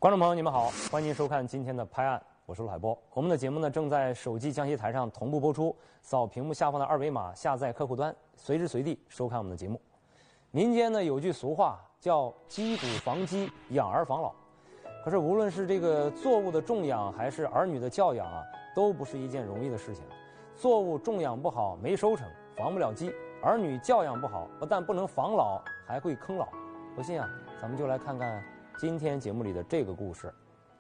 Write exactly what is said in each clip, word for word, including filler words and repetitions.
观众朋友，你们好，欢迎收看今天的拍案，我是陆海波。我们的节目呢正在手机江西台上同步播出，扫屏幕下方的二维码下载客户端，随时随地收看我们的节目。民间呢有句俗话叫“击鼓防饥，养儿防老”，可是无论是这个作物的种养，还是儿女的教养啊，都不是一件容易的事情。作物种养不好，没收成，防不了饥；儿女教养不好，不但不能防老，还会坑老。不信啊，咱们就来看看今天节目里的这个故事。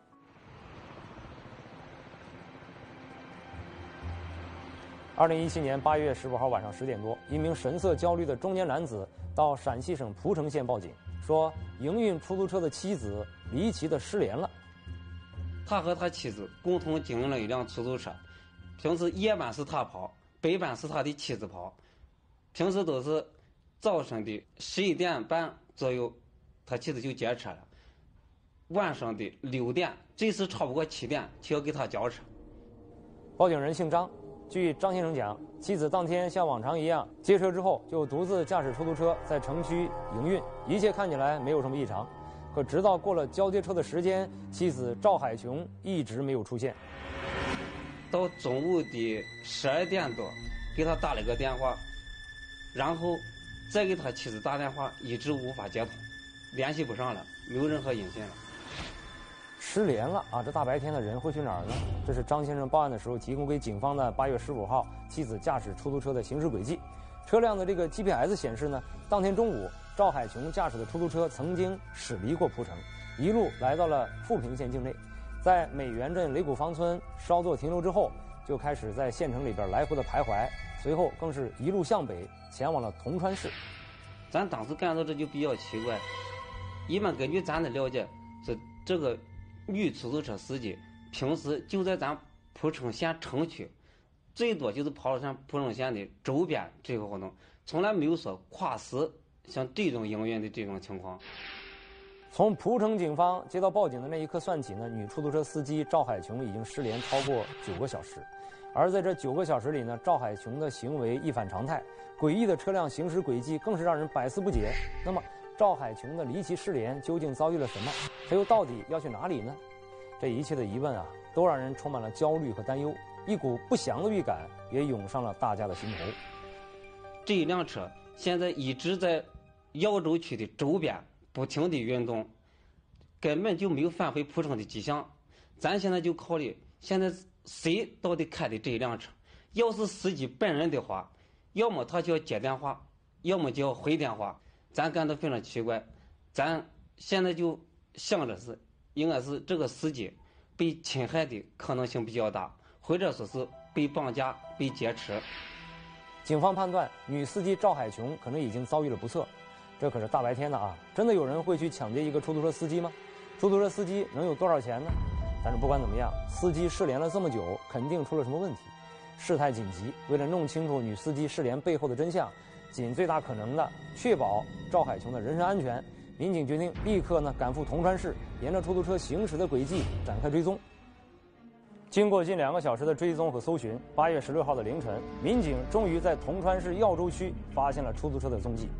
二零一七年八月十五号晚上十点多，一名神色焦虑的中年男子到陕西省蒲城县报警，说营运出租车的妻子离奇的失联了。 他和他妻子共同经营了一辆出租车，平时夜班是他跑，白班是他的妻子跑。平时都是早上的十一点半左右，他妻子就接车了。晚上的六点，最迟超不过七点，就要给他交车。 报警人姓张，据张先生讲，妻子当天像往常一样接车之后，就独自驾驶出租车在城区营运，一切看起来没有什么异常。可直到过了交接车的时间，妻子赵海琼一直没有出现。 到中午的十二点多，给他打了个电话，然后再给他妻子打电话，一直无法接通，联系不上了，没有任何音信了。 失联了啊！这大白天的人会去哪儿呢？这是张先生报案的时候提供给警方的八月十五号妻子驾驶出租车的行驶轨迹。车辆的这个 G P S 显示呢，当天中午赵海琼驾驶的出租车曾经驶离过蒲城，一路来到了富平县境内，在美源镇雷谷坊村稍作停留之后，就开始在县城里边来回的徘徊，随后更是一路向北前往了铜川市。 咱当时感到这就比较奇怪，一般根据咱的了解，是这个女出租车司机平时就在咱蒲城县城区，最多就是跑上蒲城县的周边这个活动，从来没有说跨市像这种营运的这种情况。 从蒲城警方接到报警的那一刻算起呢，女出租车司机赵海琼已经失联超过九个小时。而在这九个小时里呢，赵海琼的行为一反常态，诡异的车辆行驶轨迹更是让人百思不解。那么赵海琼的离奇失联究竟遭遇了什么？他又到底要去哪里呢？这一切的疑问啊，都让人充满了焦虑和担忧，一股不祥的预感也涌上了大家的心头。 这一辆车现在一直在耀州区的周边不停地运动，根本就没有返回蒲城的迹象。咱现在就考虑，现在谁到底开的这一辆车？要是司机本人的话，要么他就要接电话，要么就要回电话。咱感到非常奇怪，咱现在就想着是应该是这个司机被侵害的可能性比较大，或者说是被绑架、被劫持。 警方判断女司机赵海琼可能已经遭遇了不测。这可是大白天的啊，真的有人会去抢劫一个出租车司机吗？出租车司机能有多少钱呢？但是不管怎么样，司机失联了这么久，肯定出了什么问题。事态紧急，为了弄清楚女司机失联背后的真相，尽最大可能的确保赵海琼的人身安全，民警决定立刻呢赶赴铜川市，沿着出租车行驶的轨迹展开追踪。经过近两个小时的追踪和搜寻，八月十六号的凌晨，民警终于在铜川市耀州区发现了出租车的踪迹。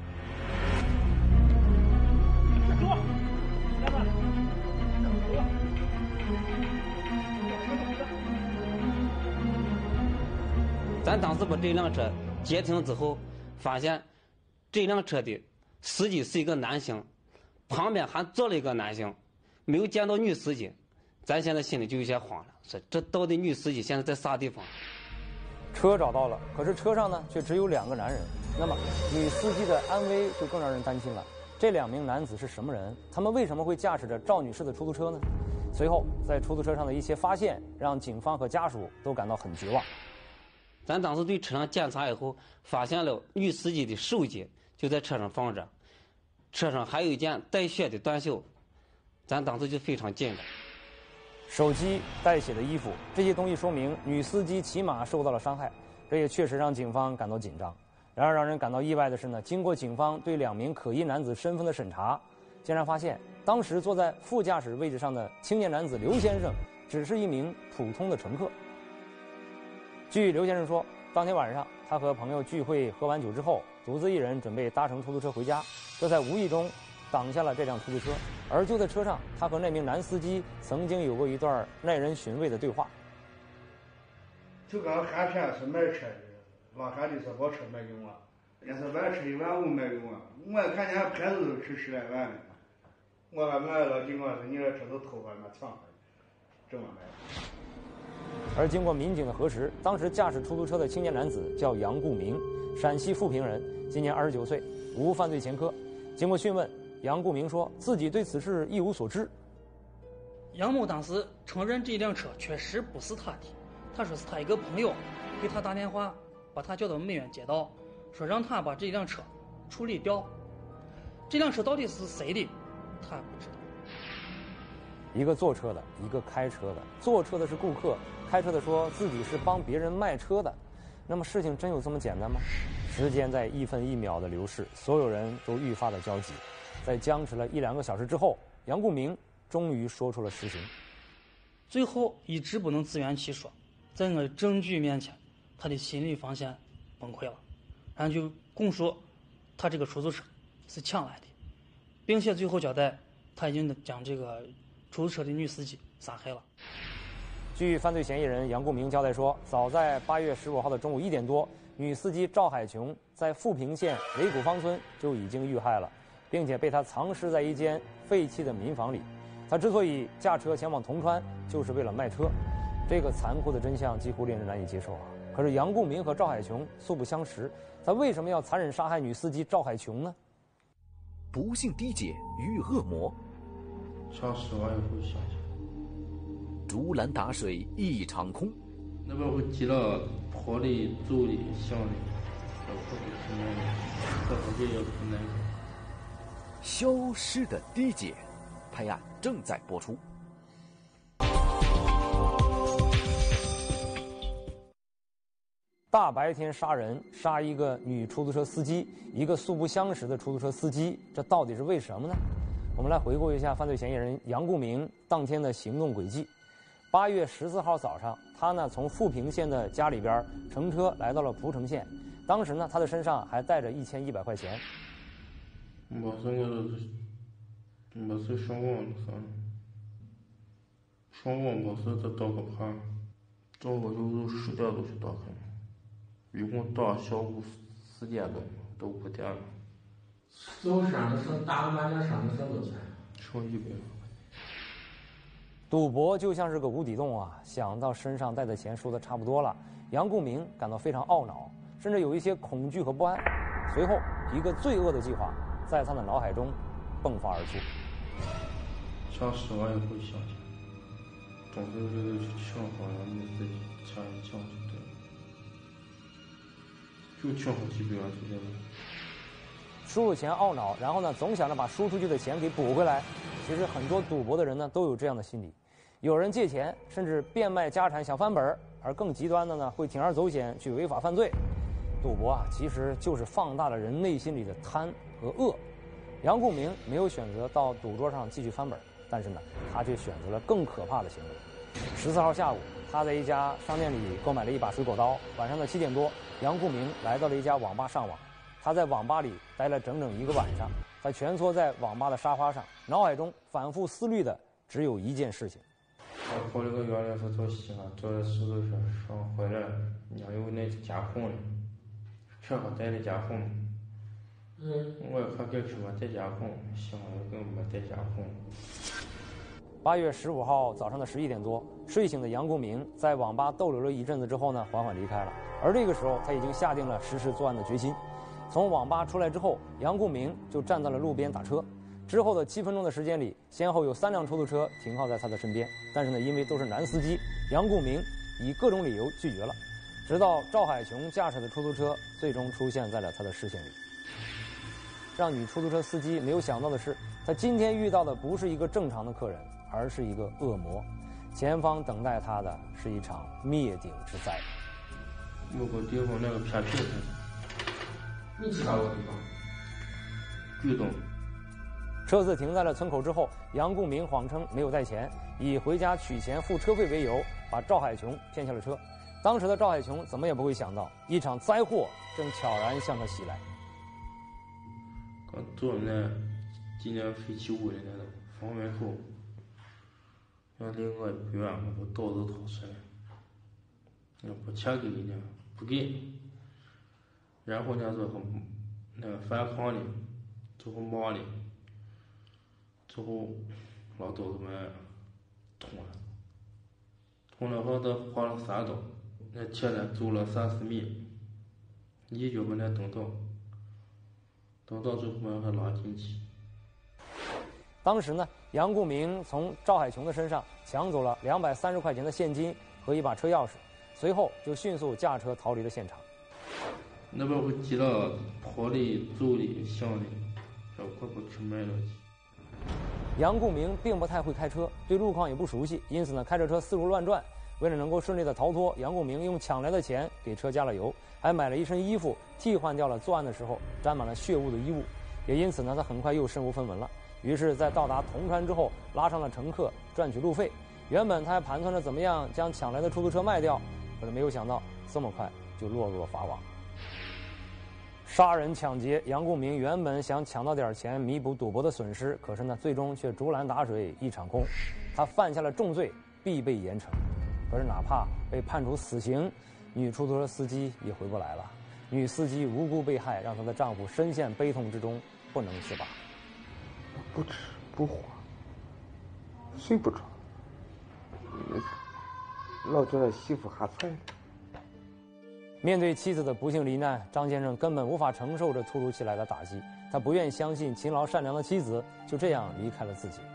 咱当时把这辆车截停之后，发现这辆车的司机是一个男性，旁边还坐了一个男性，没有见到女司机。咱现在心里就有些慌了，说这到底女司机现在在啥地方？ 车找到了，可是车上呢却只有两个男人，那么女司机的安危就更让人担心了。这两名男子是什么人？他们为什么会驾驶着赵女士的出租车呢？随后在出租车上的一些发现，让警方和家属都感到很绝望。 咱当时对车辆检查以后，发现了女司机的手机就在车上放着，车上还有一件带血的短袖，咱当时就非常紧张。 手机、带血的衣服，这些东西说明女司机起码受到了伤害，这也确实让警方感到紧张。然而让人感到意外的是呢，经过警方对两名可疑男子身份的审查，竟然发现当时坐在副驾驶位置上的青年男子刘先生只是一名普通的乘客。据刘先生说，当天晚上他和朋友聚会喝完酒之后，独自一人准备搭乘出租车回家，这在无意中挡下了这辆出租车。而就在车上，他和那名男司机曾经有过一段耐人寻味的对话。 就刚喊骗是卖车的，往喊的说把车卖给我，也是万车一万五卖给我，我看见牌子都值十来万了，我俺们老警官说你这车都偷回来抢回来，这么卖的。 而经过民警的核实，当时驾驶出租车的青年男子叫杨顾明，陕西富平人，今年二十九岁，无犯罪前科。经过讯问，杨顾明说自己对此事一无所知。 杨某当时承认这辆车确实不是他的，他说是他一个朋友给他打电话，把他叫到梅园街道，说让他把这辆车处理掉。这辆车到底是谁的，他不知道。 一个坐车的，一个开车的，坐车的是顾客，开车的说自己是帮别人卖车的。那么事情真有这么简单吗？时间在一分一秒的流逝，所有人都愈发的焦急。在僵持了一两个小时之后，杨顾明终于说出了实情。 最后一直不能自圆其说，在我证据面前，他的心理防线崩溃了，然后就供述他这个出租车是抢来的，并且最后交代他已经将这个出租车的女司机杀害了。 据犯罪嫌疑人杨顾明交代说，早在八月十五号的中午一点多，女司机赵海琼在富平县雷谷方村就已经遇害了，并且被他藏尸在一间废弃的民房里。他之所以驾车前往铜川，就是为了卖车。这个残酷的真相几乎令人难以接受啊！可是杨顾明和赵海琼素不相识，他为什么要残忍杀害女司机赵海琼呢？ 不幸低解遇恶魔， 抢十万以后想想， 竹篮打水一场空。 那边会急了，跑的、走的、想的，这可不是那个，这可是也不那个。 消失的低解，拍案正在播出。 大白天杀人，杀一个女出租车司机，一个素不相识的出租车司机，这到底是为什么呢？我们来回顾一下犯罪嫌疑人杨顾明当天的行动轨迹。八月十四号早上，他呢从富平县的家里边乘车来到了蒲城县，当时呢他的身上还带着一千一百块钱。 没事，我都是没事上网的啥，上网没事再打个牌，早我就十点多去打开，一共打下午四点多都五点了。 走山的省打个麻将山的省多少钱？ 上一百。 赌博就像是个无底洞啊！想到身上带的钱输得差不多了，杨顾明感到非常懊恼，甚至有一些恐惧和不安。随后，一个罪恶的计划在他的脑海中迸发而出。 抢十万以后想想，总之就是去抢好了，你自己抢一抢就对了，就抢好几百万就对了。 输入钱懊恼，然后呢，总想着把输出去的钱给补回来。其实很多赌博的人呢，都有这样的心理。有人借钱，甚至变卖家产想翻本；而更极端的呢，会铤而走险去违法犯罪。赌博啊，其实就是放大了人内心里的贪和恶。杨顾明没有选择到赌桌上继续翻本，但是呢，他却选择了更可怕的行为。十四号下午，他在一家商店里购买了一把水果刀。晚上的七点多，杨顾明来到了一家网吧上网。他在网吧里待了整整一个晚上，他蜷缩在网吧的沙发上，脑海中反复思虑的只有一件事情。 我跑了个原来是做西安，做在出租车上回来，人家有那监控的，车上带的监控。 嗯， 我还给车上带监控，幸好给我没带监控。 八月十五号早上的十一点多，睡醒的杨顾明在网吧逗留了一阵子之后呢，缓缓离开了。而这个时候，他已经下定了实施作案的决心。从网吧出来之后，杨顾明就站到了路边打车。之后的七分钟的时间里，先后有三辆出租车停靠在他的身边，但是呢，因为都是男司机，杨顾明以各种理由拒绝了。直到赵海琼驾驶的出租车最终出现在了他的视线里。让女出租车司机没有想到的是，他今天遇到的不是一个正常的客人，而是一个恶魔。前方等待他的是一场灭顶之灾。 某个地方那个偏僻的。 你知道个地方？ 举动。 车子停在了村口之后，杨顾明谎称没有带钱，以回家取钱付车费为由，把赵海琼骗下了车。当时的赵海琼怎么也不会想到，一场灾祸正悄然向他袭来。 刚走那纪念废弃物的那种放门口，让离我也不远，我把刀都掏出来，要把钱给人家，不给，然后呢就那个反抗的，最后骂的，最后老刀子们捅了，捅了后他划了三刀，那前呢走了三四米，一脚把那蹬倒，蹬倒之后把他拉进去。 当时呢，杨顾明从赵海琼的身上抢走了两百三十块钱的现金和一把车钥匙，随后就迅速驾车逃离了现场。 那边我记了跑的、走的、想的，要快快去买了去。 杨顾明并不太会开车，对路况也不熟悉，因此呢，开着车四处乱转。为了能够顺利的逃脱，杨顾明用抢来的钱给车加了油，还买了一身衣服，替换掉了作案的时候沾满了血污的衣物。也因此呢，他很快又身无分文了。于是，在到达铜川之后，拉上了乘客，赚取路费。原本他还盘算着怎么样将抢来的出租车卖掉，可是没有想到这么快就落入了法网。杀人抢劫，杨顾明原本想抢到点钱弥补赌博的损失，可是呢，最终却竹篮打水一场空。他犯下了重罪，必被严惩。可是哪怕被判处死刑，女出租车司机也回不来了。女司机无辜被害，让她的丈夫深陷悲痛之中，不能自拔。 不吃不花，睡不着，老觉得媳妇还在。 面对妻子的不幸罹难，张先生根本无法承受这突如其来的打击，他不愿相信勤劳善良的妻子就这样离开了自己。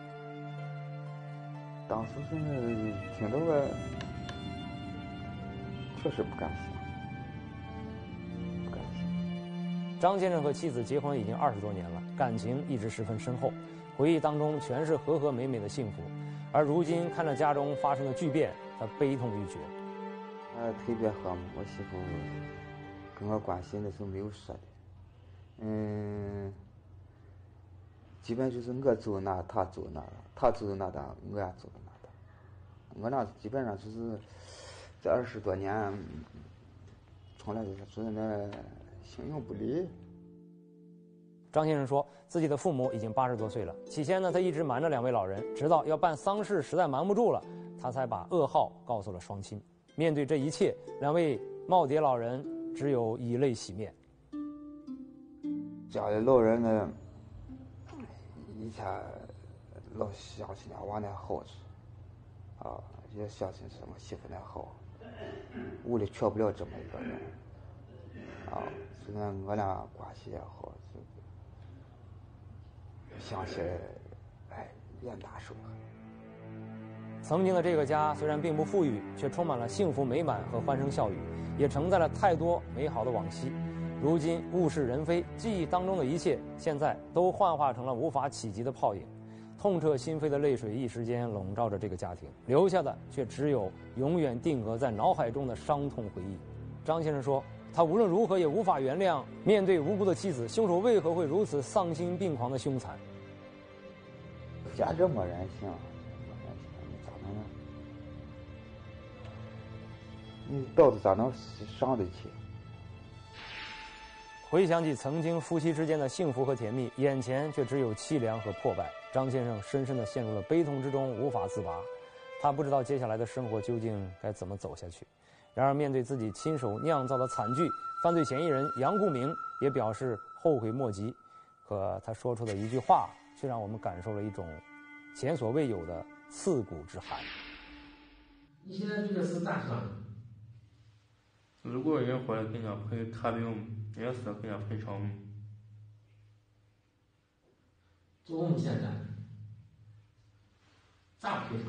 当时是听到了，确实不敢想，不敢想。 张先生和妻子结婚已经二十多年了，感情一直十分深厚，回忆当中全是和和美美的幸福。而如今看着家中发生的巨变，他悲痛欲绝。 呃，特别和睦，我媳妇跟我关系那时候没有说的，嗯，基本就是我走哪她走哪，她走哪的我也走哪的，我那基本上就是这二十多年，从来就是说那形影不离。 张先生说，自己的父母已经八十多岁了，起先呢，他一直瞒着两位老人，直到要办丧事，实在瞒不住了，他才把噩耗告诉了双亲。面对这一切，两位耄耋老人只有以泪洗面。 家里老人呢，以前老相信俺娃那好处，啊，也相信什么媳妇那好，屋里缺不了这么一个人，啊，虽然我俩关系也好，想起来，哎，也难受。 曾经的这个家虽然并不富裕，却充满了幸福美满和欢声笑语，也承载了太多美好的往昔。如今物是人非，记忆当中的一切，现在都幻化成了无法企及的泡影。痛彻心扉的泪水一时间笼罩着这个家庭，留下的却只有永远定格在脑海中的伤痛回忆。张先生说，他无论如何也无法原谅面对无辜的妻子，凶手为何会如此丧心病狂的凶残？ 家这没人性。你刀子咋能伤得起？ 回想起曾经夫妻之间的幸福和甜蜜，眼前却只有凄凉和破败。张先生深深地陷入了悲痛之中，无法自拔。他不知道接下来的生活究竟该怎么走下去。然而，面对自己亲手酿造的惨剧，犯罪嫌疑人杨顾明也表示后悔莫及。可他说出的一句话，却让我们感受了一种前所未有的刺骨之寒。 你现在这个是咋说？如果人回来给人家赔看病，也是给人家赔偿。 就我们现在咋赔偿？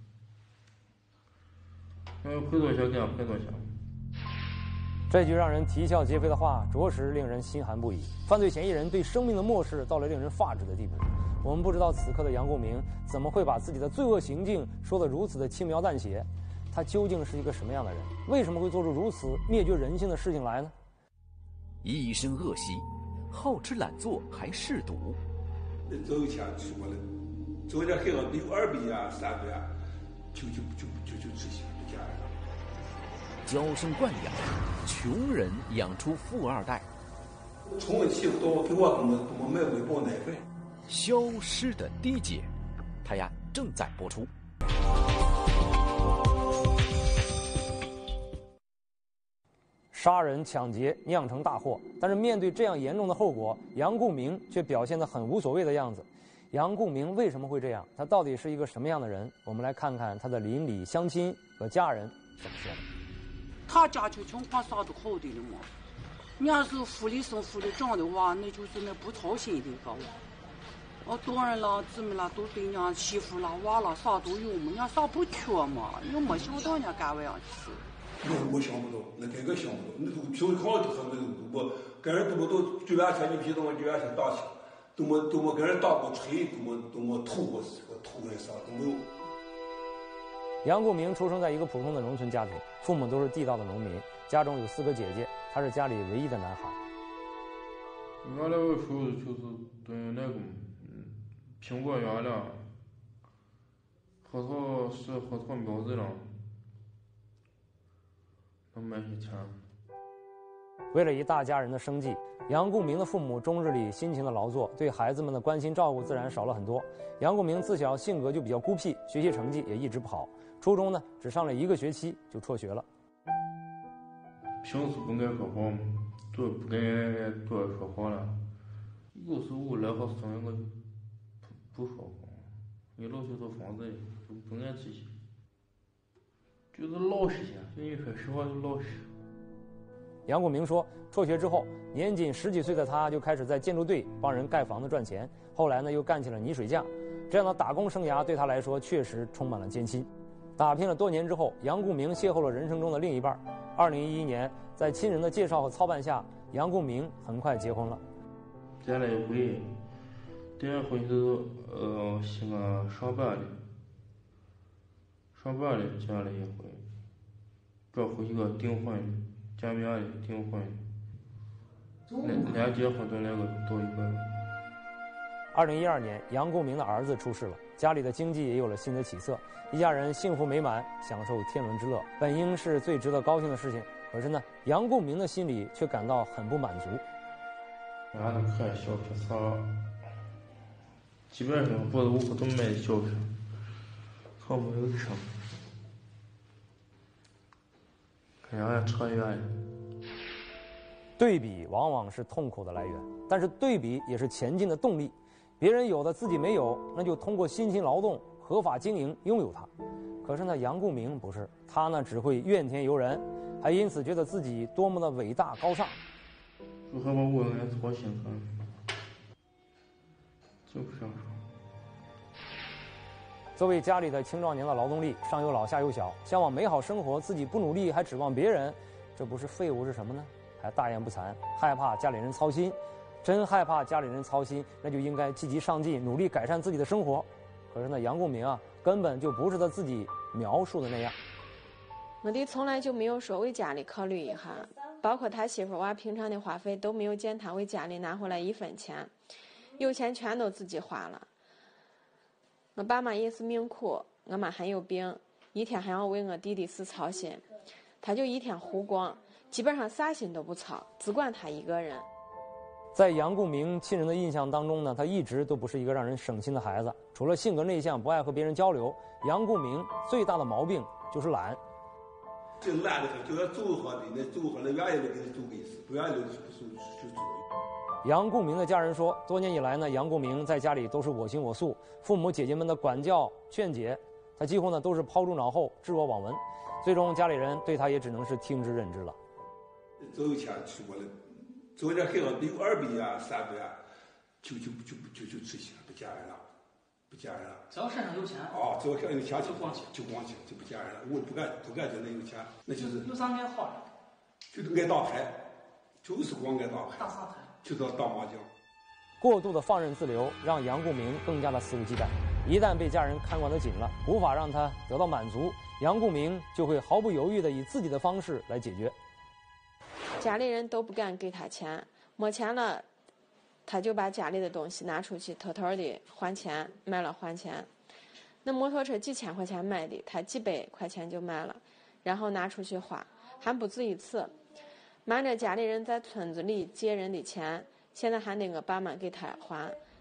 嗯，赔多少给人家赔多少。 这句让人啼笑皆非的话，着实令人心寒不已。犯罪嫌疑人对生命的漠视到了令人发指的地步。我们不知道此刻的杨顾明怎么会把自己的罪恶行径说得如此的轻描淡写。他究竟是一个什么样的人？为什么会做出如此灭绝人性的事情来呢？ 一身恶习，好吃懒做还嗜赌。 走一天出来，走点黑了有二百啊、三百啊，就就就就就这些就这样。 娇生惯养，穷人养出富二代。 从我媳妇到给我给我给我买喂饱奶粉。 消失的低姐，拍案正在播出。 杀人抢劫酿成大祸，但是面对这样严重的后果，杨顾明却表现得很无所谓的样子。杨顾明为什么会这样？他到底是一个什么样的人？我们来看看他的邻里乡亲和家人怎么说的。 他家庭情况啥都好的了嘛，你要是福利生福利长的话，那就是那不操心的个。哦，当然了，姊妹啦都对人媳妇啦、娃啦啥都有嘛，人啥不缺嘛，又没想到人家干这样的事。 那我想不到，那这个想不到，那都平时考都很那个，我跟人都么都九万钱，你比如我九万钱打起，都么都么跟人打过锤，都么都么偷过偷过啥都没有。 杨顾明出生在一个普通的农村家庭，父母都是地道的农民，家中有四个姐姐，他是家里唯一的男孩。 俺那个时候就是对那个嗯苹果园了，核桃是核桃苗子了。买些钱。 为了一大家人的生计，杨顾明的父母终日里辛勤的劳作，对孩子们的关心照顾自然少了很多。杨顾明自小性格就比较孤僻，学习成绩也一直不好，初中呢只上了一个学期就辍学了。 平时不爱说话嘛，都不跟人多说话了。有时候来好生我就不说话，你老去到房子里就不爱这些。就是老实些，就你说实话就老实。 杨顾明说，辍学之后，年仅十几岁的他就开始在建筑队帮人盖房子赚钱，后来呢又干起了泥水匠，这样的打工生涯对他来说确实充满了艰辛。打拼了多年之后，杨顾明邂逅了人生中的另一半。二零一一年，在亲人的介绍和操办下，杨顾明很快结婚了。 结了一回，第二回是呃西安上班的。上班的结了一回，这回一个订婚的，见面的订婚的，连结婚的那个都一个。 二零一二年，杨顾明的儿子出世了，家里的经济也有了新的起色，一家人幸福美满，享受天伦之乐，本应是最值得高兴的事情。可是呢，杨顾明的心里却感到很不满足。 俺那看小品啥，基本上不是我都买小品。我没有吃，看人家扯远。 对比往往是痛苦的来源，但是对比也是前进的动力。别人有的自己没有，那就通过辛勤劳动、合法经营拥有它。可是呢，杨顾明不是，他呢只会怨天尤人，还因此觉得自己多么的伟大高尚。 就还把我来操心他，就不想说。 作为家里的青壮年的劳动力，上有老下有小，向往美好生活，自己不努力还指望别人，这不是废物是什么呢？还大言不惭，害怕家里人操心。真害怕家里人操心，那就应该积极上进，努力改善自己的生活。可是呢，杨顾明啊，根本就不是他自己描述的那样。 我弟从来就没有说为家里考虑一下，包括他媳妇娃平常的花费都没有见他为家里拿回来一分钱，有钱全都自己花了。我爸妈也是命苦，我妈还有病，一天还要为我弟弟事操心，他就一天胡逛，基本上啥心都不操，只管他一个人。 在杨顾明亲人的印象当中呢，他一直都不是一个让人省心的孩子。除了性格内向，不爱和别人交流，杨顾明最大的毛病就是懒。 就懒得很，就要走好的，那走好了愿意的给他走个意思，不愿意的就就走。 杨顾明的家人说，多年以来呢，杨顾明在家里都是我行我素，父母姐姐们的管教劝解，他几乎呢都是抛诸脑后，置我罔闻。最终家里人对他也只能是听之任之了。 走有钱去过了，走点孩子有二百啊、三百啊，就就就就就这些，不嫁人了，不嫁人了。 只要身上有钱。 哦，只要身上有钱就光钱， 就光钱，就不嫁人了。我不敢不敢觉得有钱，那就是有啥爱好了？ 就是爱打牌，就是光爱打牌。 打啥牌？ 就是打麻将。 过度的放任自流，让杨顾明更加的肆无忌惮。一旦被家人看管得紧了，无法让他得到满足，杨顾明就会毫不犹豫地以自己的方式来解决。 家里人都不敢给他钱，没钱了，他就把家里的东西拿出去偷偷的还钱，卖了还钱。那摩托车几千块钱买的，他几百块钱就卖了，然后拿出去花，还不止一次。瞒着家里人在村子里借人的钱，现在还得我爸妈给他还，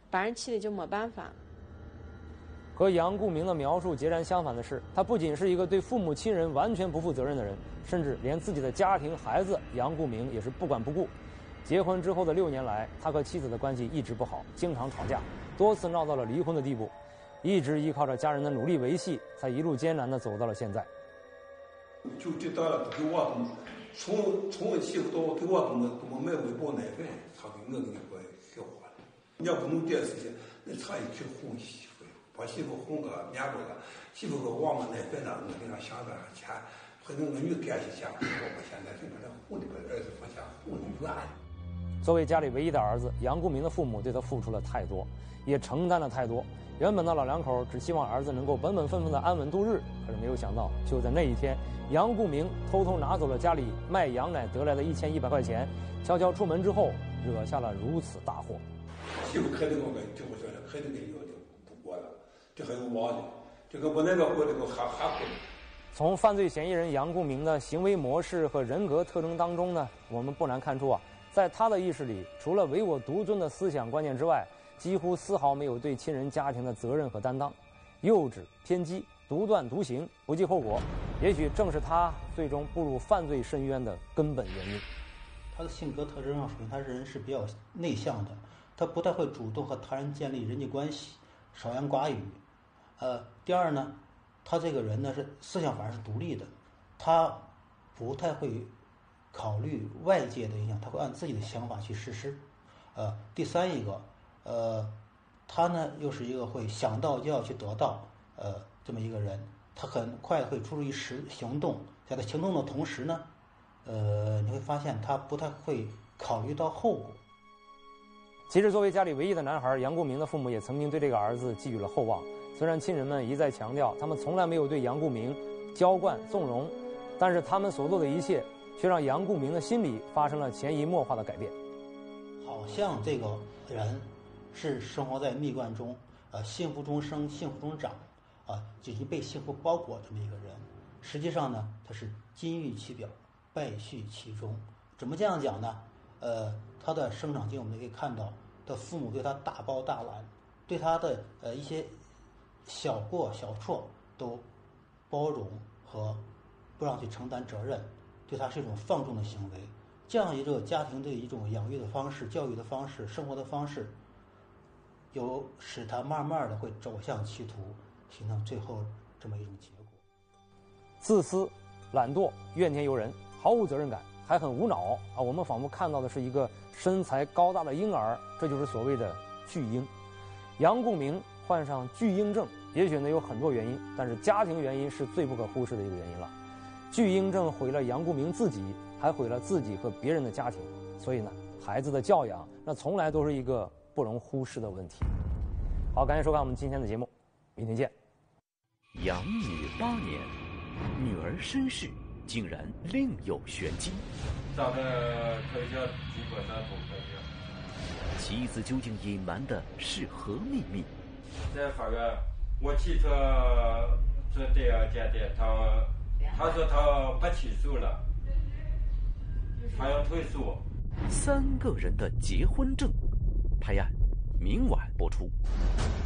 把人气的就没办法。 和杨顾明的描述截然相反的是，他不仅是一个对父母亲人完全不负责任的人，甚至连自己的家庭孩子杨顾明也是不管不顾。结婚之后的六年来，他和妻子的关系一直不好，经常吵架，多次闹到了离婚的地步，一直依靠着家人的努力维系，才一路艰难地走到了现在。 就就到了给我东，从从媳妇到给我东么东么买微包奶粉，他给我给你给给花了。你要不弄点事情，那他也去哄媳妇，把媳妇哄个面包了，媳妇给忘了奶粉了，我给他想着钱，或者我女干些钱，我把现在就把他哄的把儿子放下哄的远。 作为家里唯一的儿子，杨顾明的父母对他付出了太多，也承担了太多。原本的老两口只希望儿子能够本本分分的安稳度日，可是没有想到，就在那一天，杨顾明偷偷拿走了家里卖羊奶得来的一千一百块钱，悄悄出门之后，惹下了如此大祸。 媳妇肯定我们就不说了，肯定给要就不过了，这还有忘的，这个不那个过这个还还过。 从犯罪嫌疑人杨顾明的行为模式和人格特征当中呢，我们不难看出啊，在他的意识里，除了唯我独尊的思想观念之外，几乎丝毫没有对亲人家庭的责任和担当，幼稚偏激，独断独行，不计后果，也许正是他最终步入犯罪深渊的根本原因。 他的性格特征上，首先他人是比较内向的，他不太会主动和他人建立人际关系，少言寡语。呃，第二呢，他这个人呢是思想反而是独立的，他不太会考虑外界的影响，他会按自己的想法去实施。呃，第三一个，呃，他呢又是一个会想到就要去得到，呃，这么一个人，他很快会出于实行动，在他行动的同时呢，呃，你会发现他不太会考虑到后果。 其实，作为家里唯一的男孩，杨顾明的父母也曾经对这个儿子寄予了厚望。虽然亲人们一再强调，他们从来没有对杨顾明娇惯纵容，但是他们所做的一切，却让杨顾明的心里发生了潜移默化的改变。 好像这个人是生活在蜜罐中，呃，幸福中生，幸福中长，啊、呃，已经被幸福包裹这么一个人。实际上呢，他是金玉其表，败絮其中。怎么这样讲呢？呃，他的生长经我们可以看到，他父母对他大包大揽，对他的呃一些小过小错都包容和不让去承担责任，对他是一种放纵的行为。这样一个家庭的一种养育的方式、教育的方式、生活的方式，有使他慢慢的会走向歧途，形成最后这么一种结果。 自私、懒惰、怨天尤人，毫无责任感，还很无脑啊！我们仿佛看到的是一个身材高大的婴儿，这就是所谓的巨婴。杨顾明患上巨婴症，也许呢有很多原因，但是家庭原因是最不可忽视的一个原因了。巨婴症毁了杨顾明自己，还毁了自己和别人的家庭，所以呢，孩子的教养那从来都是一个不容忽视的问题。好，感谢收看我们今天的节目，明天见。 养女八年，女儿身世竟然另有玄机。 咱们头下基本上不可以。 妻子究竟隐瞒的是何秘密？ 在法院，我提出这这样鉴定，他他说他不起诉了，他要退诉。 三个人的结婚证，拍案明晚播出。